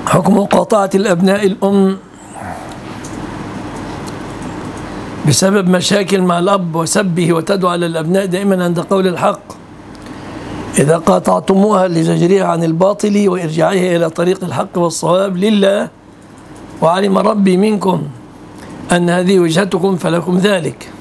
حكم مقاطعة الأبناء الأم بسبب مشاكل مع الأب وسبه وتدعو على الأبناء دائما عند قول الحق: إذا قاطعتموها لزجرها عن الباطل وإرجاعها إلى طريق الحق والصواب لله وعلم ربي منكم أن هذه وجهتكم فلكم ذلك.